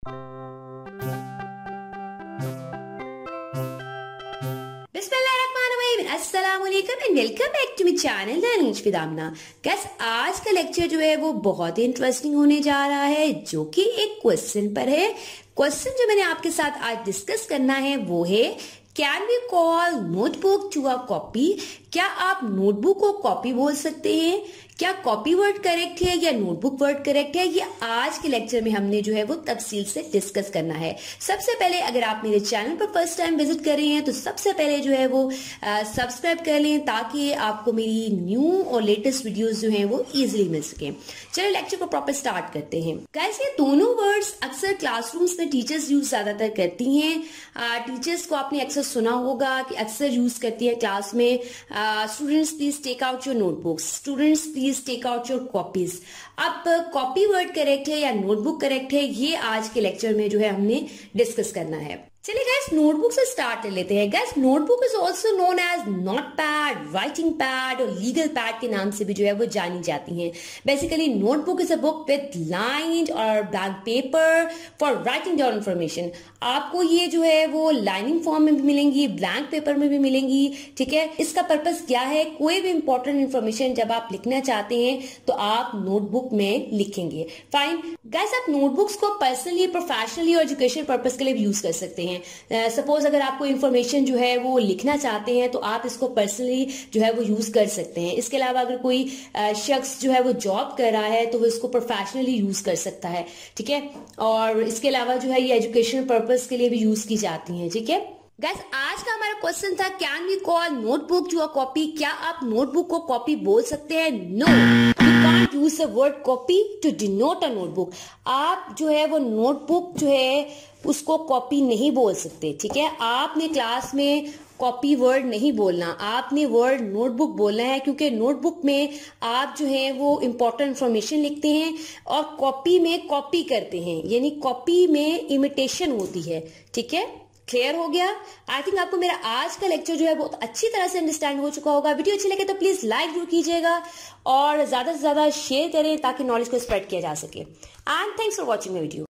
अस्सलामुअलैकुम and welcome back to my channel learning with Amna. Guys, आज का लेक्चर जो है वो बहुत ही इंटरेस्टिंग होने जा रहा है, जो कि एक क्वेश्चन पर है। क्वेश्चन जो मैंने आपके साथ आज डिस्कस करना है वो है, can we call notebook to a copy? क्या आप नोटबुक को कॉपी बोल सकते हैं? क्या कॉपी वर्ड करेक्ट है या नोटबुक वर्ड करेक्ट है? ये आज के लेक्चर में हमने जो है वो तफसील से डिस्कस करना है। सबसे पहले अगर आप मेरे चैनल पर फर्स्ट टाइम विजिट कर रहे हैं तो सबसे पहले जो है वो सब्सक्राइब कर लें, ताकि आपको मेरी न्यू और लेटेस्ट वीडियोस जो हैं वो इजीली मिल सके। चलिए लेक्चर को प्रॉपर स्टार्ट करते हैं। गाइस, ये दोनों वर्ड्स अक्सर क्लासरूम्स में टीचर्स यूज ज्यादातर करती हैं। टीचर्स को आपने अक्सर सुना होगा कि अक्सर यूज करती है क्लास में, students please take out your notebooks, students please take out your copies. अब कॉपी वर्ड करेक्ट है या नोटबुक करेक्ट है, ये आज के लेक्चर में जो है हमने डिस्कस करना है। चलिए गाइस, नोटबुक से स्टार्ट कर लेते हैं। Guys, notebook is also known as notepad, writing pad और लीगल पैड के नाम से भी जो है वो जानी जाती हैं। Basically notebook is a book with lined और blank paper for writing down information. आपको ये जो है वो लाइनिंग फॉर्म में भी मिलेंगी, ब्लैंक पेपर में भी मिलेंगी। ठीक है, इसका पर्पस क्या है? कोई भी इंपॉर्टेंट इंफॉर्मेशन जब आप लिखना चाहते हैं तो आप नोटबुक में लिखेंगे। फाइन गाइस, आप नोटबुक्स को पर्सनली, प्रोफेशनली और एजुकेशनल पर्पस के लिए भी यूज कर सकते हैं। सपोज अगर आपको इन्फॉर्मेशन जो है वो लिखना चाहते हैं तो आप इसको पर्सनली जो है वो यूज कर सकते हैं। इसके अलावा अगर कोई शख्स जो है वो जॉब कर रहा है तो वो इसको प्रोफेशनली यूज कर सकता है। ठीक है, और इसके अलावा जो है ये एजुकेशनल पर्पस के लिए भी यूज की जाती है। ठीक है गाइस, आज का हमारा क्वेश्चन था, can we call notebook to a copy? क्या आप नोटबुक को कॉपी बोल सकते हैं? No, you can't use the word copy to denote a notebook. आप जो है वो नोटबुक जो है उसको कॉपी नहीं बोल सकते। ठीक है, आपने क्लास में कॉपी वर्ड नहीं बोलना, आपने वर्ड नोटबुक बोलना है, क्योंकि नोटबुक में आप जो है वो इंपॉर्टेंट इंफॉर्मेशन लिखते हैं और कॉपी में कॉपी करते हैं, यानी कॉपी में इमिटेशन होती है। ठीक है, क्लियर हो गया? आई थिंक आपको मेरा आज का लेक्चर जो है बहुत अच्छी तरह से अंडरस्टैंड हो चुका होगा। वीडियो अच्छी लगे तो प्लीज लाइक जरूर कीजिएगा और ज्यादा से ज्यादा शेयर करें ताकि नॉलेज को स्प्रेड किया जा सके। And thanks for watching my video.